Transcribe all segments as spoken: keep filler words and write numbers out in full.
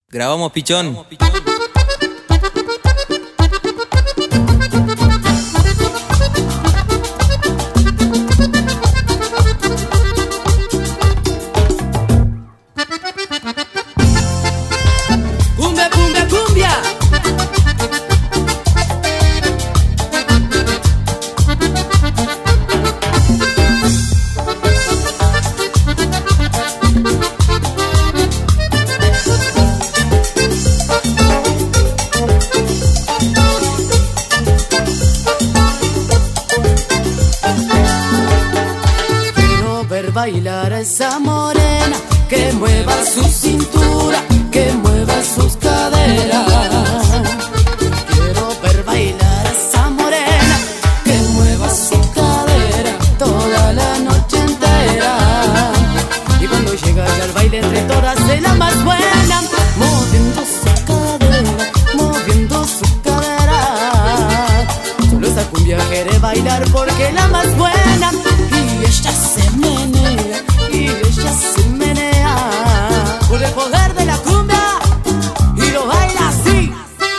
Grabamos pichón. Cumbia, cumbia, cumbia. Quiero ver bailar a esa morena, que mueva su cintura, que mueva sus caderas. Quiero ver bailar a esa morena, que mueva su cadera toda la noche entera. Y cuando llega ya al baile entre todas es la más buena, moviendo su cadera, moviendo su cadera. Solo esa cumbia quiere bailar porque es la más buena. Y ella se menea, y ella se menea por el poder de la cumbia, y lo baila así.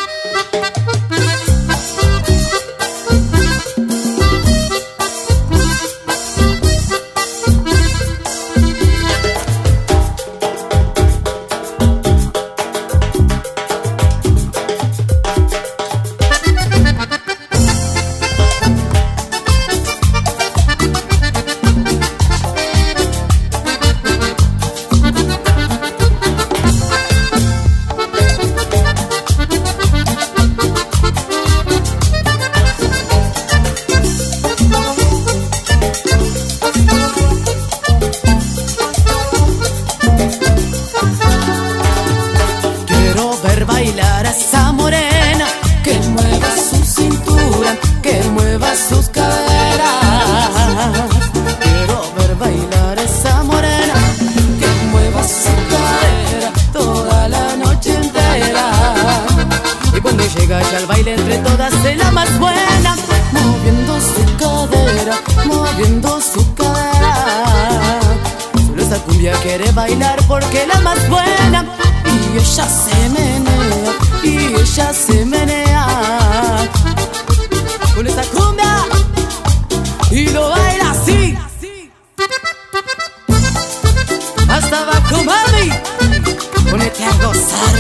Bailar a esa morena, que mueva su cintura, que mueva sus caderas. Quiero ver bailar a esa morena, que mueva su cadera toda la noche entera. Y cuando llega ya al baile entre todas es la más buena, moviendo su cadera, moviendo su cadera. Solo esa cumbia quiere bailar porque es la más buena. Y ella se menea, y ella se menea con esta cumbia, y lo baila así. Hasta abajo, mami, ponete a gozar.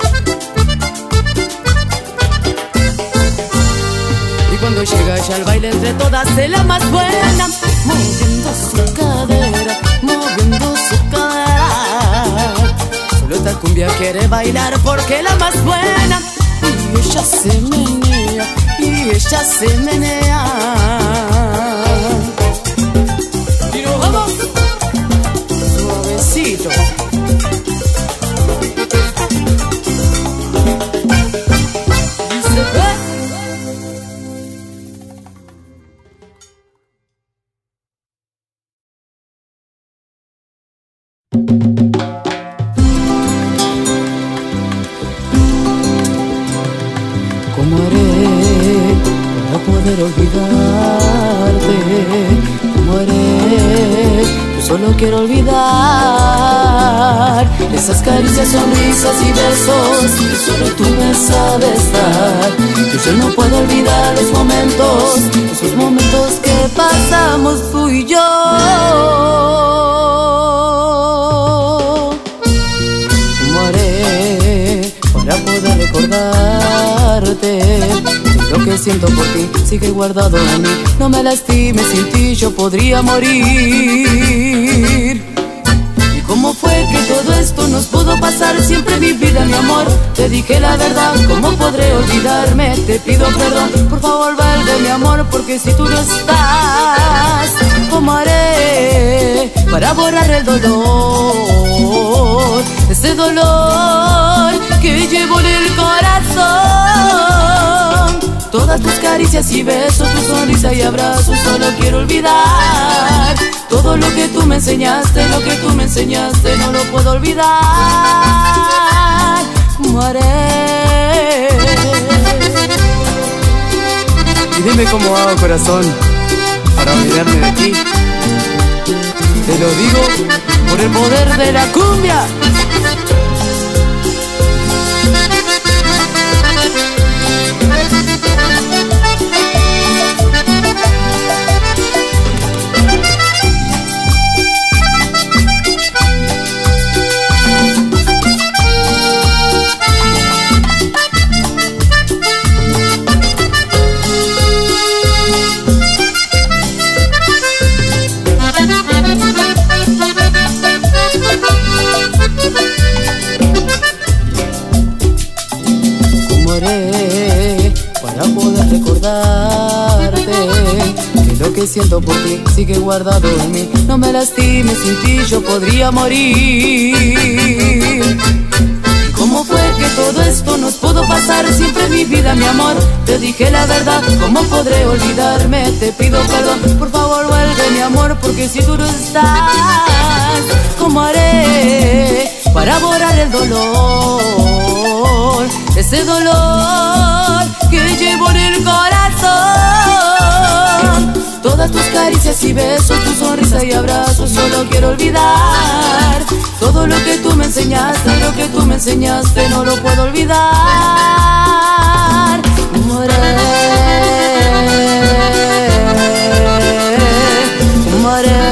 Y cuando llega ya al baile entre todas es la más buena, moviendo su cadera, moviendo su cadera. Solo esta cumbia quiere bailar porque es la más buena. Y ella se menea, y ella se menea. Y nos vamos suavecito. Dice, ¿eh? ¿Cómo haré para poder olvidarte? ¿Cómo haré? Yo solo quiero olvidar esas caricias, sonrisas y besos que solo tú me sabes dar. Yo ya no puedo olvidar los momentos, esos momentos que pasamos tú y yo. ¿Cómo haré para poder recordarte? Lo que siento por ti sigue guardado en mí. No me lastimes, sin ti yo podría morir. ¿Y cómo fue que todo esto nos pudo pasar? Siempre mi vida, mi amor, te dije la verdad. ¿Cómo podré olvidarme? Te pido perdón, por favor vuelve mi amor, porque si tú no estás, ¿cómo haré para borrar el dolor? Ese dolor que llevo en el corazón. Todas tus caricias y besos, tu sonrisa y abrazos, solo quiero olvidar. Todo lo que tú me enseñaste, lo que tú me enseñaste, no lo puedo olvidar. ¿Cómo haré? Y dime cómo hago, corazón, para olvidarme de ti. Te lo digo por el poder de la cumbia. siento por ti sigue guardado en mí. No me lastimes, sin ti yo podría morir. ¿Cómo fue que todo esto nos pudo pasar? Siempre en mi vida, mi amor, te dije la verdad. ¿Cómo podré olvidarme? Te pido perdón. Por favor vuelve, mi amor, porque si tú no estás, ¿cómo haré para borrar el dolor? Ese dolor que llevo en el corazón. Todas tus caricias y besos, tu sonrisa y abrazos, solo quiero olvidar. Todo lo que tú me enseñaste, lo que tú me enseñaste, no lo puedo olvidar. Moré, moré.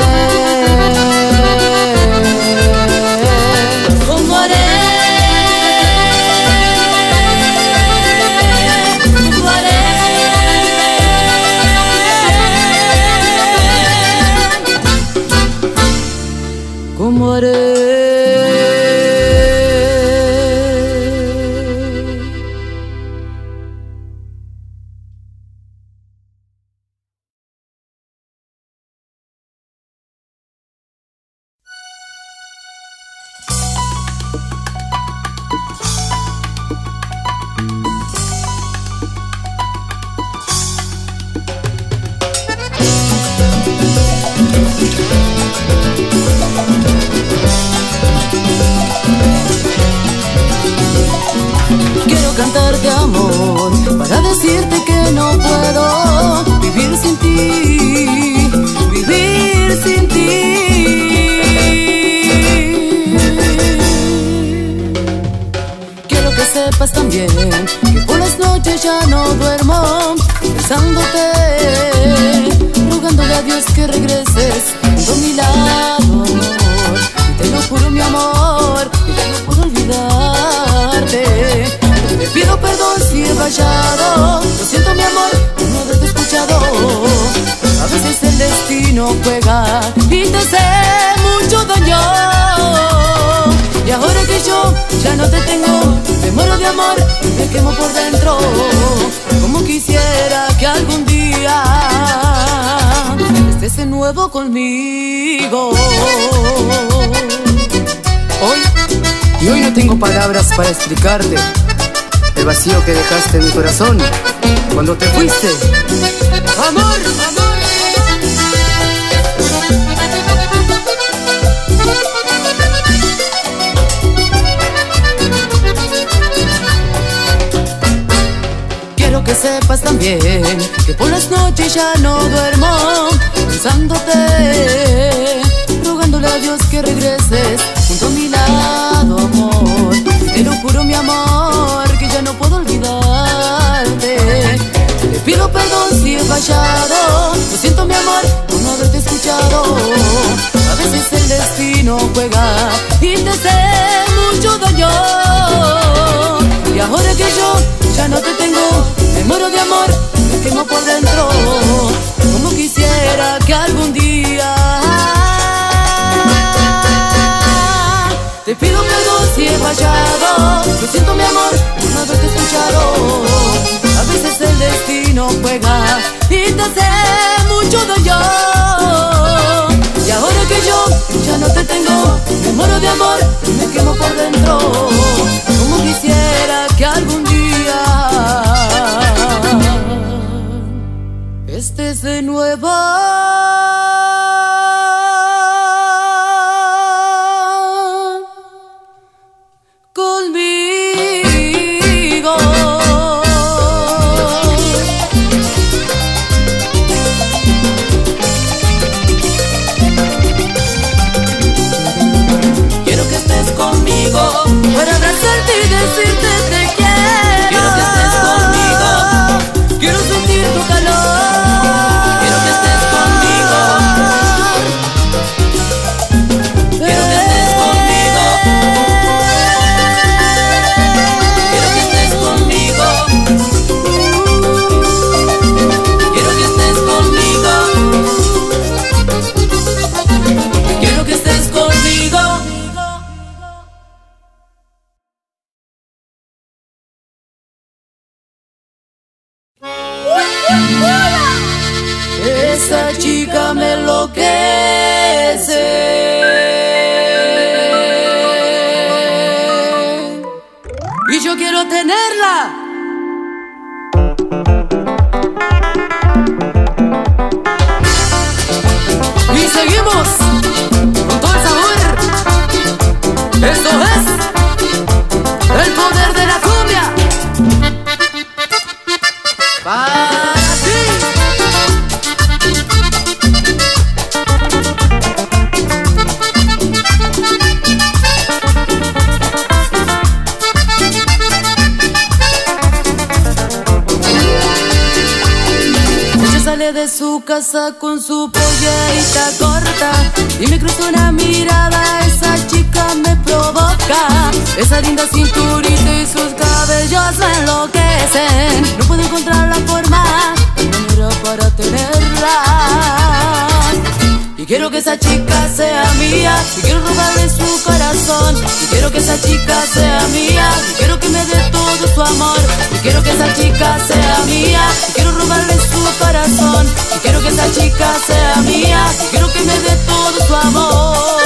¿Cómo haré? Cantarte amor para decirte que no puedo vivir sin ti, vivir sin ti. Quiero que sepas también que por las noches ya no duermo pensándote, rogándole a Dios que regreses a mi lado, amor. Y te lo juro, mi amor, que yo no puedo olvidarte. Te pido perdón si he fallado, lo siento, mi amor, por no haberte escuchado. A veces el destino juega y te hace mucho daño. Y ahora que yo ya no te tengo, me muero de amor, me quemo por dentro. Como quisiera que algún día estés de nuevo conmigo. Hoy, y hoy no tengo palabras para explicarte el vacío que dejaste en mi corazón cuando te fuiste. Amor, amor. Quiero que sepas también que por las noches ya no duermo pensándote, rogándole a Dios que regreses junto a mi lado, amor. Te lo juro, mi amor, que ya no puedo olvidarte. Te pido perdón si he fallado, lo siento, mi amor, por no haberte escuchado. A veces el destino juega y te hace mucho daño. Y ahora que yo ya no te tengo, me muero de amor, me quemo por dentro. Como quisiera que algún día te pido perdón si he fallado, lo siento, mi amor, por no haberte escuchado. A veces el destino juega y te hace mucho daño. Y ahora que yo ya no te tengo, me muero de amor, me quemo por dentro. Como quisiera que algún día estés de nuevo conmigo. Quiero que estés conmigo para abrazarte y decirte te quiero. Quiero que estés conmigo, quiero sentir tu calor. Quiero que estés conmigo esa chica me enloquece. Y yo quiero tenerla. Y seguimos con todo el sabor. Esto es el poder de la cumbia. Para ti. Ella sale de su casa con su pollerita corta y me cruza una mirada, esa chica me provoca. Esa linda cinturita y sus cabellos me enloquecen. No puedo encontrar la forma, la manera para tenerla. Y quiero que esa chica sea mía, y quiero robarle su corazón. Y quiero que esa chica sea mía, y quiero que me dé todo su amor. Y quiero que esa chica sea mía, y quiero robarle su corazón. Y quiero que esa chica sea mía, y quiero que me dé todo su amor.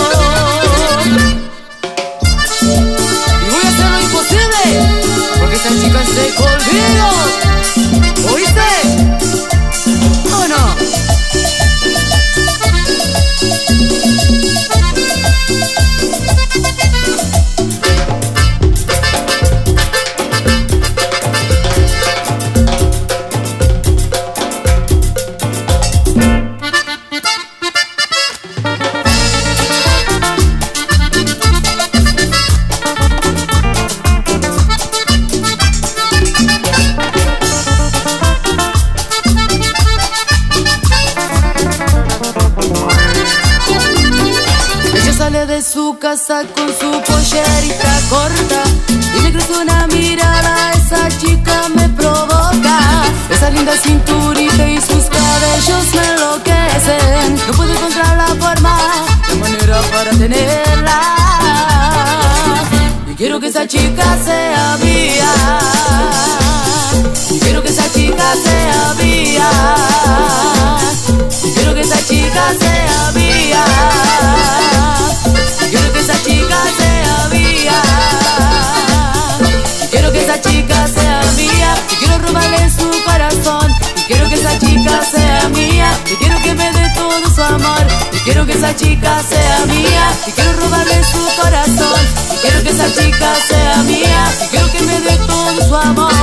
Y voy a hacer lo imposible, porque esa chica esté conmigo. ¿Oíste? ¿O no? De su casa con su pollerita corta y me cruza una mirada, esa chica me provoca. Esa linda cinturita y sus cabellos me enloquecen. No puedo encontrar la forma, la manera para tenerla. Y quiero que esa chica sea mía, y quiero que esa chica sea mía, y quiero que esa chica sea mía. Quiero que esa chica sea mía, quiero que esa chica sea mía, y quiero robarle su corazón. Y quiero que esa chica sea mía, y quiero que me dé todo su amor. Y quiero que esa chica sea mía, y quiero robarle su corazón. Y quiero que esa chica sea mía, y quiero que me dé todo su amor.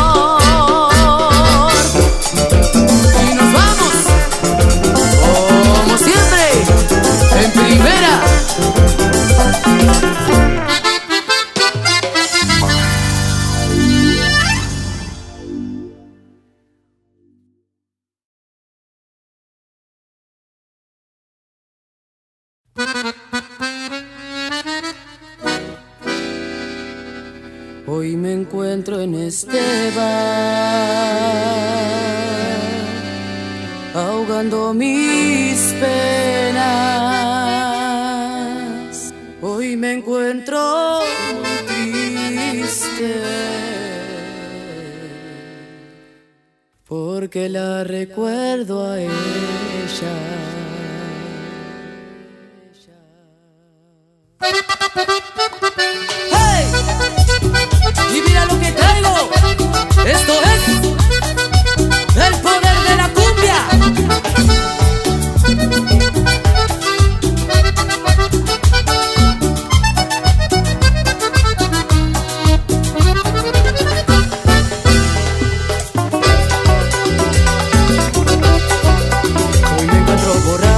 Y nos vamos, como siempre, en primera. Hoy me encuentro en este bar, ahogando mis penas. Hoy me encuentro muy triste, porque la recuerdo a ella. ¡Hey! Y mira lo que traigo. Esto es el poder de la cumbia. Hoy me encuentro borracho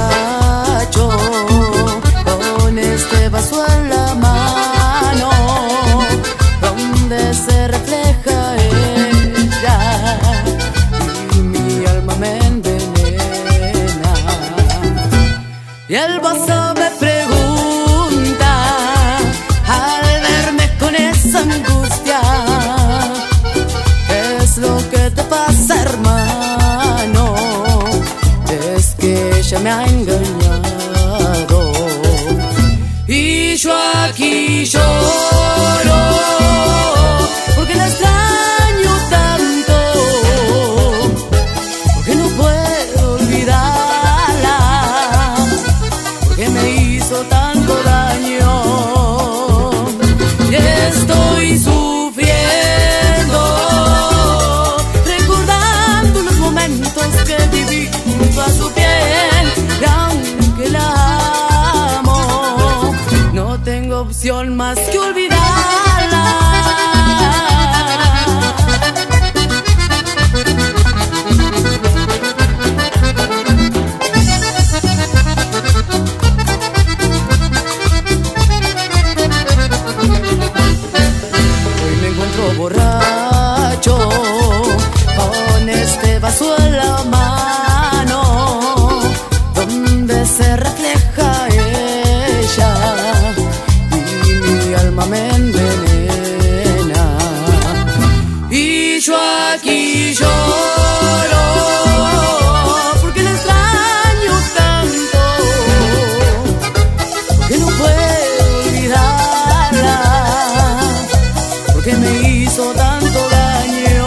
que me hizo tanto daño.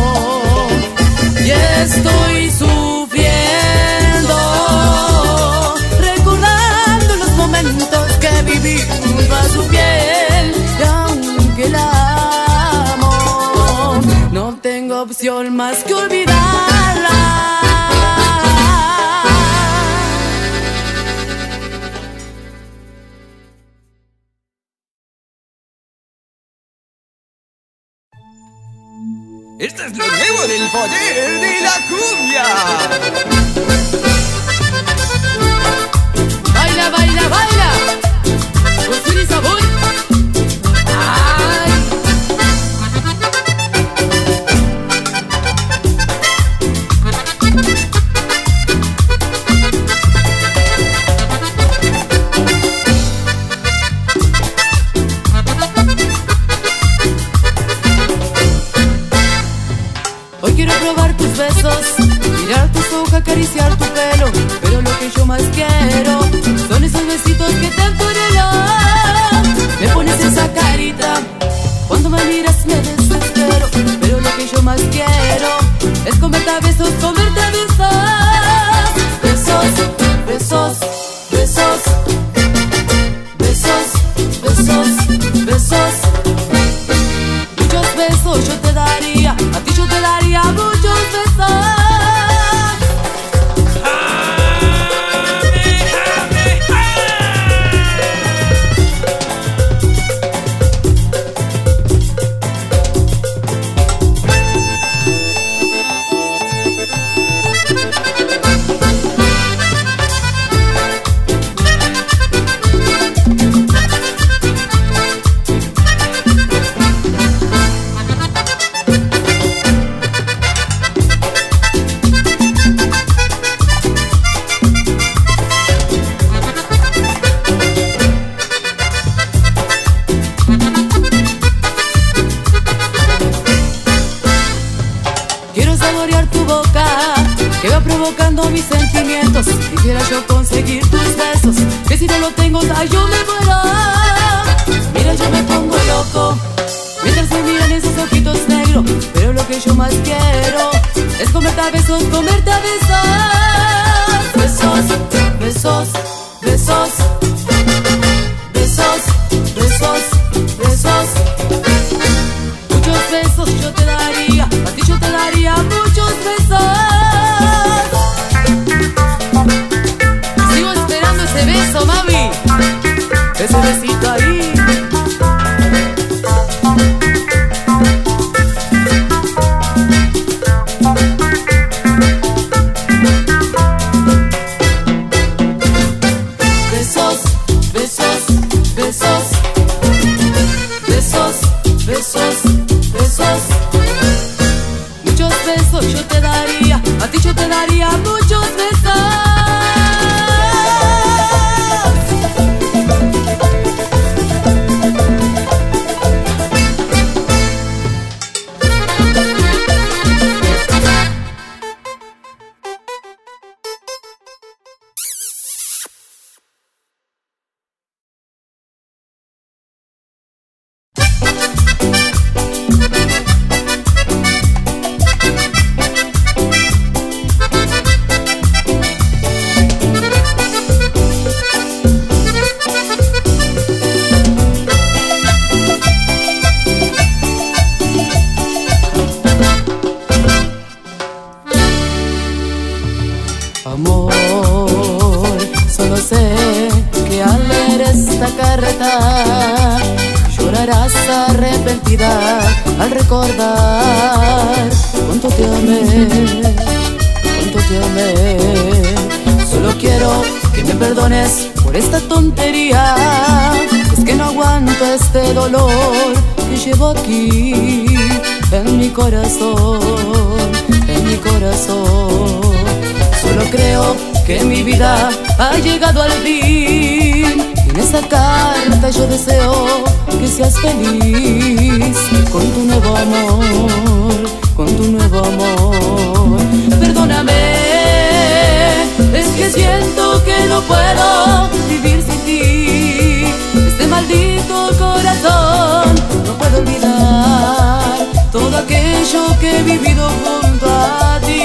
Y estoy sufriendo, recordando los momentos que viví junto a su piel. Y aunque la amo, no tengo opción más que olvidarla. ¡Esto es lo nuevo del poder de la cumbia! Baila, baila, baila, dulzura y sabor. ¡Ay! Hoy quiero probar tus besos, mirar tus ojos, acariciar tu pelo, pero lo que yo más quiero son esos besitos que tanto anhelo. Me pones esa carita, cuando me miras me desespero, pero lo que yo más quiero es comerte a besos, comerte a besos. Besos, besos, besos, besos, besos, besos. Muchos besos yo te daría, a ti yo te daría muchos besos. Quiero saborear tu boca, que va provocando mis sentimientos. Quisiera yo conseguir tus besos, que si no lo tengo, ay, yo me muero. Mira, yo me pongo loco mientras se miran esos ojitos negros, pero lo que yo más quiero es comerte a besos, comerte a besos. Besos, besos, besos, besos, besos, besos. Muchos besos yo te daría, a ti yo te daría muchos besos. Sigo esperando ese beso, mami, ese besito ahí. Besos, besos, besos, besos, besos, besos. Muchos besos yo te daría, a ti yo te daría muchos besos. Amor, solo sé que al ver esta carta llorarás arrepentida al recordar cuánto te amé, cuánto te amé. Solo quiero que me perdones por esta tontería, es que no aguanto este dolor que llevo aquí en mi corazón, en mi corazón. Solo creo que mi vida ha llegado al fin. En esta carta yo deseo que seas feliz con tu nuevo amor, con tu nuevo amor. Perdóname, es que siento que no puedo vivir sin ti. Este maldito corazón no puedo olvidar. he vivido junto a ti.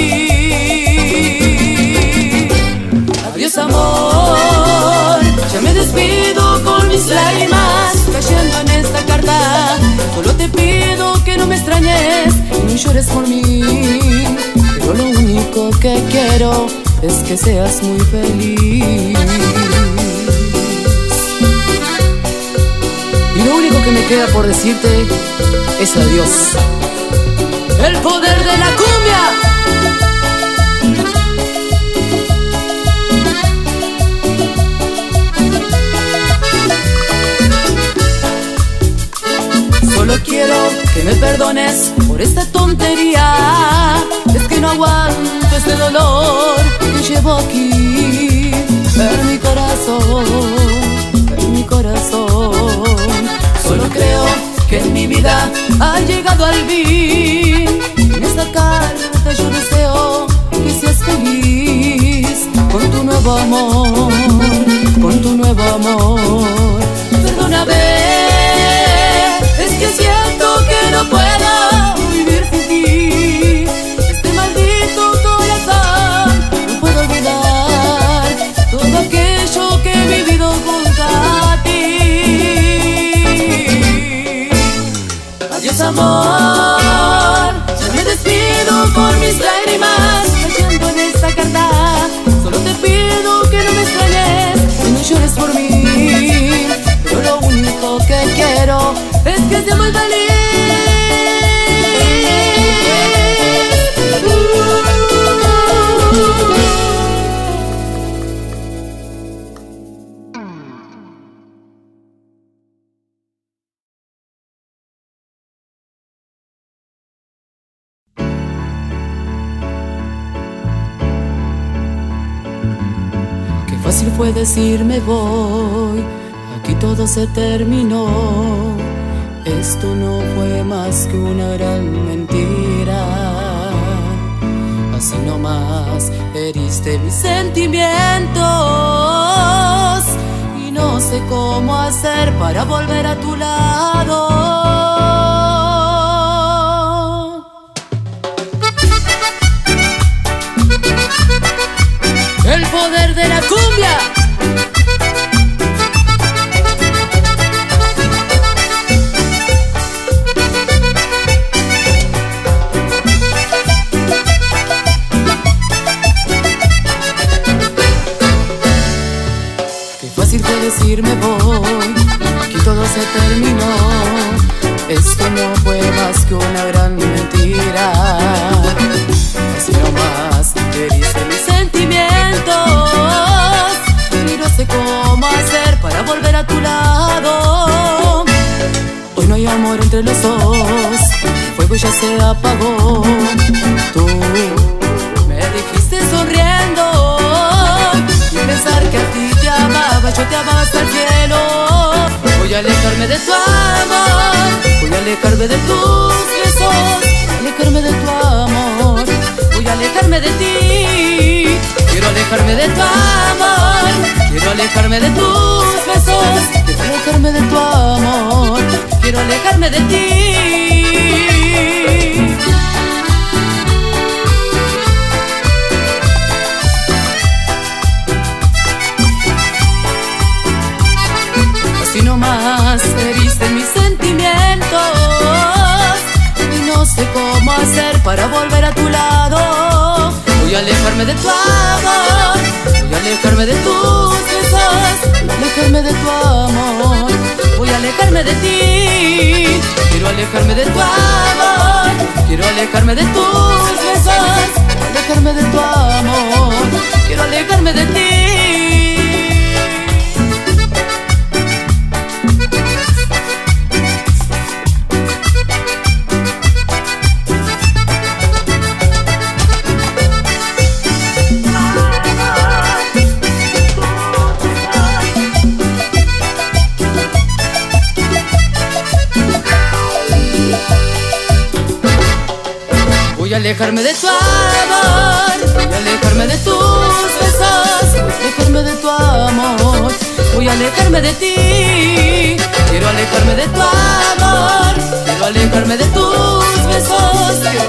Adiós amor, ya me despido con mis lágrimas cayendo en esta carta. Solo te pido que no me extrañes y no llores por mí, pero lo único que quiero es que seas muy feliz. Y lo único que me queda por decirte es adiós. El poder de la cumbia. Solo quiero que me perdones por esta tontería. Es que no aguanto este dolor que llevo aquí en mi corazón, en mi corazón. Solo creo que en mi vida ha llegado al fin. En esta carta yo deseo que seas feliz con tu nuevo amor, con tu nuevo amor. Perdóname, es que siento que no puedo vivir sin ti. Este maldito corazón no puedo olvidar todo aquello que he vivido junto a ti. Adiós amor, ya me despido con mis lágrimas cayendo en esta carta. Solo te pido que no me extrañes y no llores por mí, pero lo único que quiero es que seas muy feliz. Qué fácil fue decirme voy, aquí todo se terminó. Esto no fue más que una gran mentira. Así nomás heriste mis sentimientos y no sé cómo hacer para volver a tu lado. El poder de la cumbia. Decirme voy, aquí todo se terminó. Esto no fue más que una gran mentira. Así nomás heriste mis sentimientos y no sé cómo hacer para volver a tu lado. Hoy no hay amor entre los dos, el fuego ya se apagó. Tú me dijiste sonriendo y pensar que a ti te amaba, yo te amaba hasta el cielo. Voy a alejarme de tu amor, voy a alejarme de tus besos, alejarme de tu amor, voy a alejarme de ti. Quiero alejarme de tu amor, quiero alejarme de tus besos, quiero alejarme de tu amor, quiero alejarme de ti. Así nomás heriste mis sentimientos y no sé cómo hacer para volver a tu lado. Voy a alejarme de tu amor, voy a alejarme de tus besos, alejarme de tu amor, voy a alejarme de ti. Quiero alejarme de tu amor, quiero alejarme de tus besos, alejarme de tu amor, quiero alejarme de ti. Voy a alejarme de tu amor, voy a alejarme de tus besos, voy a alejarme de tu amor, voy a alejarme de ti. Quiero alejarme de tu amor, quiero alejarme de tus besos, quiero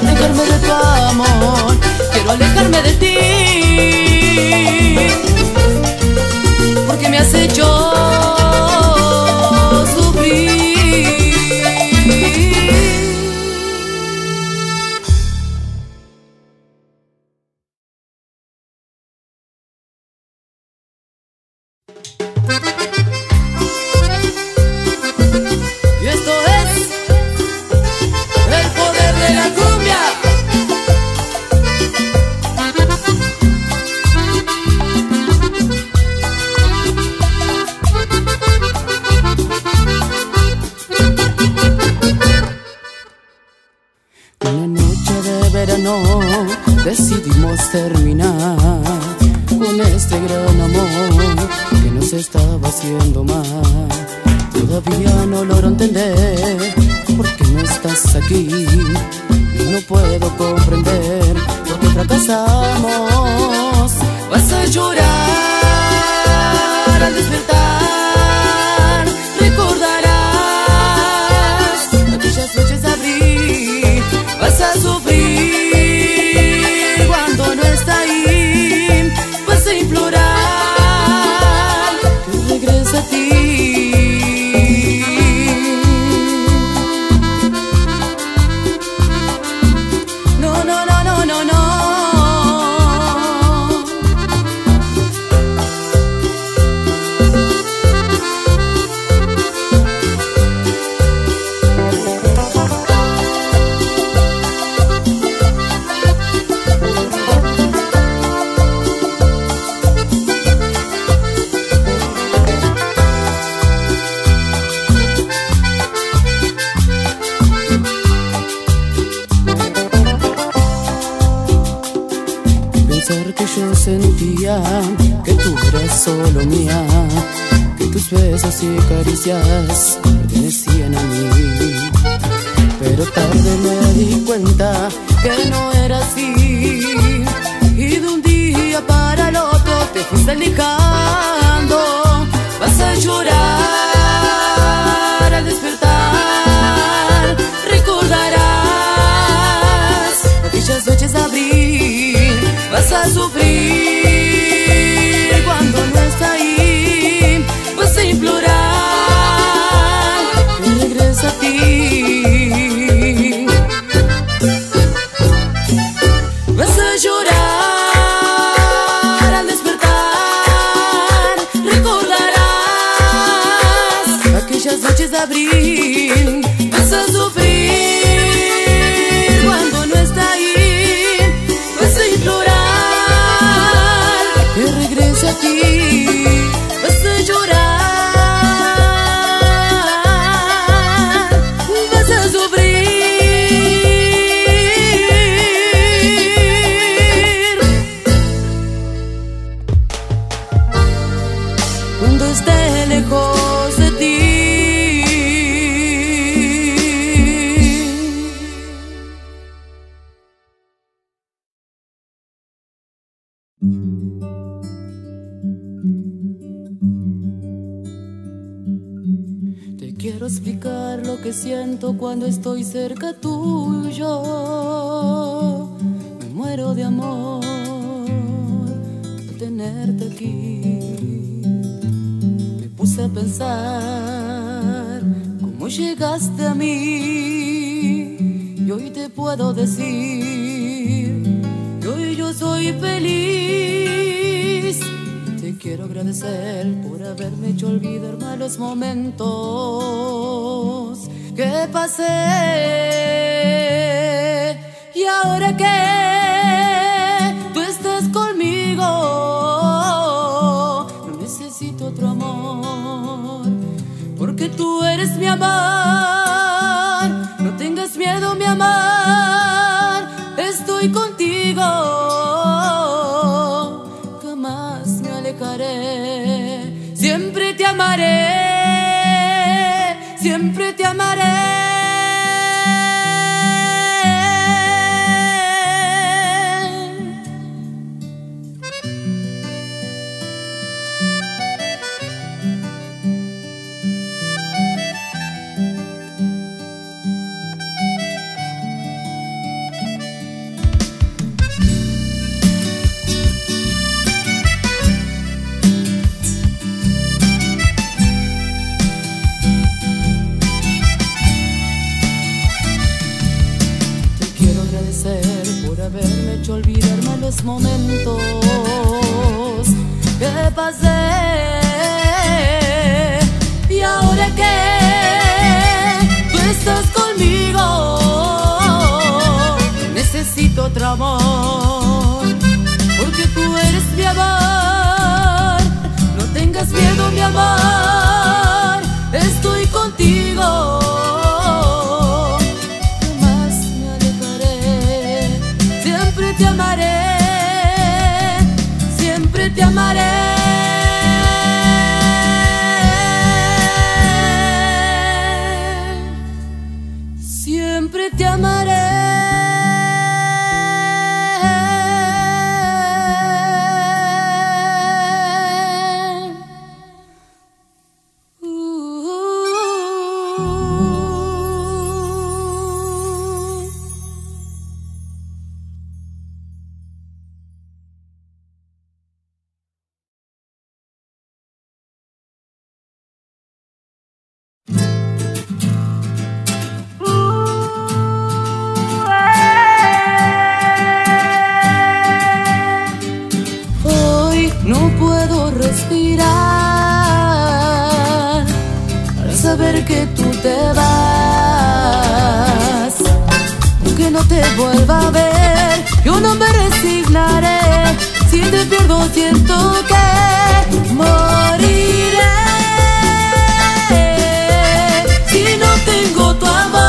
decidimos terminar con este gran amor que nos estaba haciendo mal. Todavía no logro entender por qué no estás aquí, y no puedo comprender por qué fracasamos. Vas a llorar al despertar, recordarás aquellas noches de abril. Vas a sufrir cuando no está ahí, vas a implorar que regrese a ti. Que yo sentía que tú eras solo mía, que tus besos y caricias pertenecían a mí. Pero tarde me di cuenta que no era así, y de un día para el otro te fuiste alejando. Vas a llorar al despertar, recordarás aquellas noches de abril. Vas a sufrir cuando no está ahí, vas a implorar que regrese a ti. Vas a llorar al despertar, recordarás aquellas noches de abril. Vas a sufrir cuando no está ahí, vas a implorar que regrese a ti. Vas a llorar, vas a sufrir cuando esté lejos de ti. Te quiero explicar lo que siento cuando estoy cerca tuyo. Me muero de amor por tenerte aquí. Me puse a pensar cómo llegaste a mí, y hoy te puedo decir que hoy yo soy feliz. Te quiero agradecer por haberme hecho olvidar malos momentos que pasé. Y ahora que tú estás conmigo, no necesito otro amor, porque tú eres mi amor. No tengas miedo, mi amor, estoy contigo. Siempre te amaré, siempre te amaré. Por haberme hecho olvidar malos momentos que pasé. Y ahora que tú estás conmigo, necesito otro amor, porque tú eres mi amor. No tengas miedo, mi amor, estoy contigo. Te amaré. siempre te amaré. Respirar al saber que tú te vas, aunque no te vuelva a ver, yo no me resignaré. Si te pierdo siento que moriré. Si no tengo tu amor,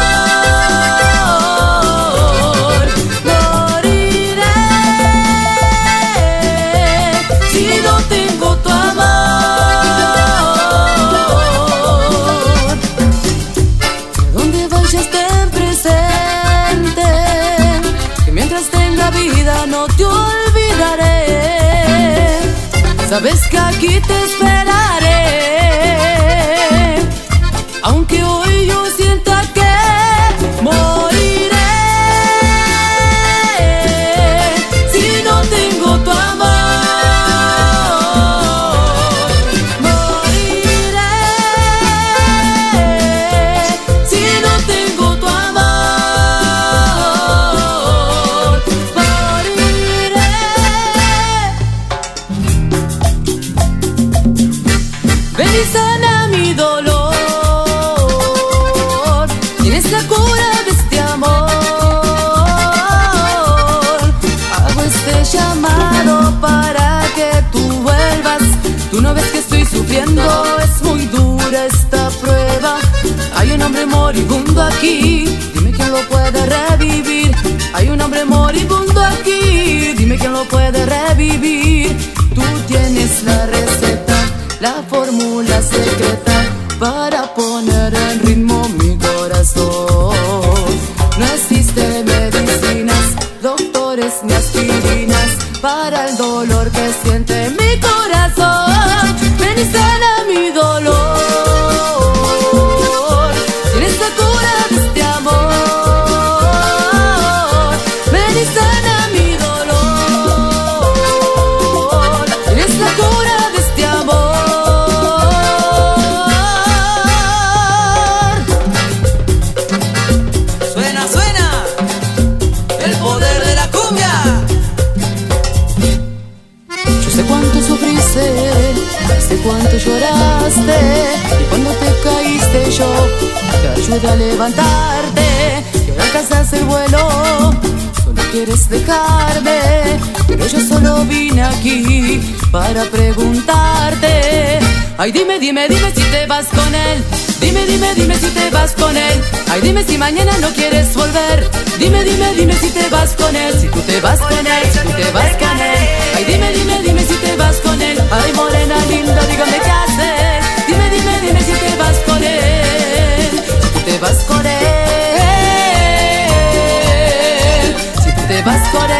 moriré. Si no tengo tu amor, donde vayas ten presente que mientras tenga vida no te olvidaré. Sabes que aquí te esperaré, aunque hoy yo sienta que moriré. Si no tengo tu amor, y sana mi dolor. Tienes la cura de este amor. Hago este llamado para que tú vuelvas. Tú no ves que estoy sufriendo, es muy dura esta prueba. Hay un hombre moribundo aquí, dime quién lo puede revivir. Hay un hombre moribundo aquí, dime quién lo puede revivir. Tú tienes la receta, la fórmula secreta para poner en ritmo mi corazón. No existen medicinas, doctores ni aspirinas para el dolor que siente mi corazón. Ven y sana mi dolor. Tienes la cura de este amor. Ven y sana mi dolor. Tienes la cura de este amor. Sé cuánto lloraste y cuando te caíste yo te ayudé a levantarte. Y ahora alcanzas el vuelo, solo quieres dejarme, pero yo solo vine aquí para preguntarte. Ay, dime, dime, dime si te vas con él. Dime, dime, dime si te vas con él. Ay, dime si mañana no quieres volver. Dime, dime, dime si te vas con él. Si tú te vas con él, si tú te vas con él. Ay, dime, dime, dime si te vas con él. Ay, morena linda, dígame qué haces. Dime, dime, dime si te vas con él. Si tú te vas con él. Si tú te vas con él.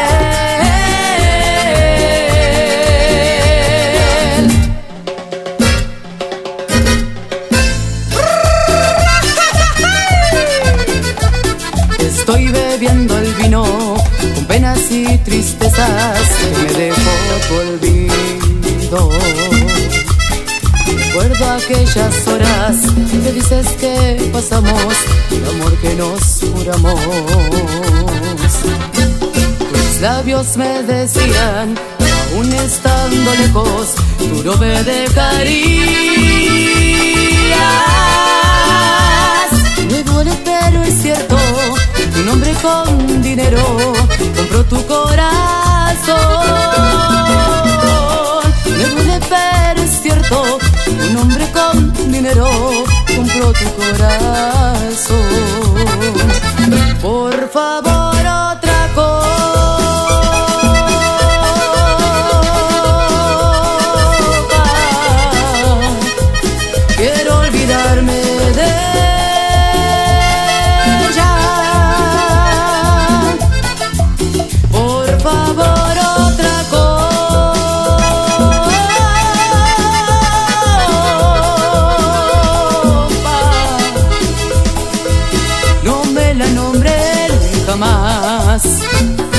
Estoy bebiendo el vino con penas y tristezas que me dejó tu olvido. Recuerdo aquellas horas que dices que pasamos, el amor que nos juramos. Tus labios me decían, aún estando lejos, tú no me dejarías. Me duele pero es cierto, un hombre con dinero compró tu corazón. Me duele pero es cierto, un hombre con dinero compró tu corazón. Por favor, otra copa. Quiero olvidarme de ella. más.